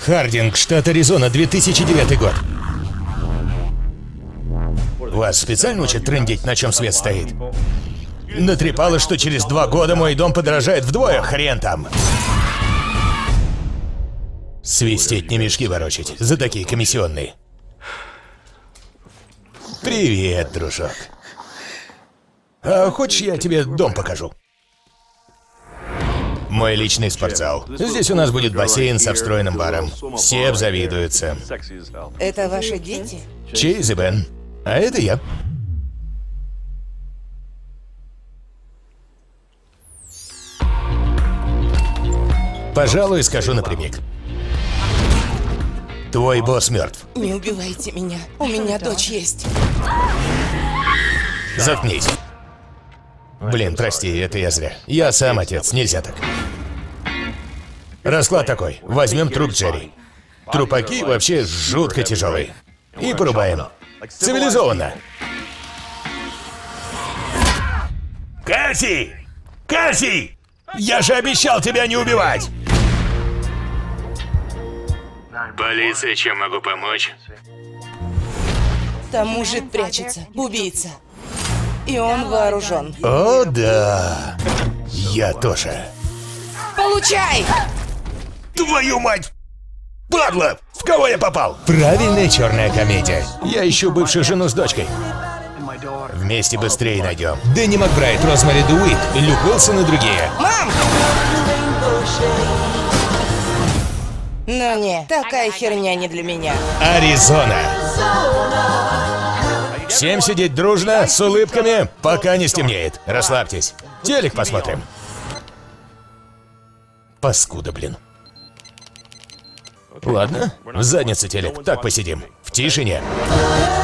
Хардинг, штат Аризона, 2009 год. Вас специально учат трындеть, на чем свет стоит? Натрепало, что через 2 года мой дом подорожает вдвое, хрен там. Свистеть, не мешки ворочать, за такие комиссионные. Привет, дружок. А хочешь, я тебе дом покажу? Мой личный спортзал. Здесь у нас будет бассейн со встроенным баром. Все обзавидуются. Это ваши дети? Чейз и Бен. А это я. Пожалуй, скажу напрямик. Твой босс мертв. Не убивайте меня. У меня дочь есть. Заткнись. Блин, прости, это я зря. Я сам отец, нельзя так. Расклад такой. Возьмем труп Джерри. Трупаки вообще жутко тяжелые. И порубаем. Цивилизованно. Касси! Касси! Я же обещал тебя не убивать! Полиция, чем могу помочь? Там мужик прячется. Убийца. И он вооружен. О, да. Я тоже. Получай! Твою мать! Падла! В кого я попал? Правильная черная комедия. Я ищу бывшую жену с дочкой. Вместе быстрее найдем. Дэнни Макбрайт, Розмари Дуит, Люк Уилсон и другие. Мам! Ну не, такая херня не для меня. Аризона. Всем сидеть дружно, с улыбками, пока не стемнеет. Расслабьтесь. Телек посмотрим. Паскуда, блин. Ладно, в заднице телек, так посидим. В тишине.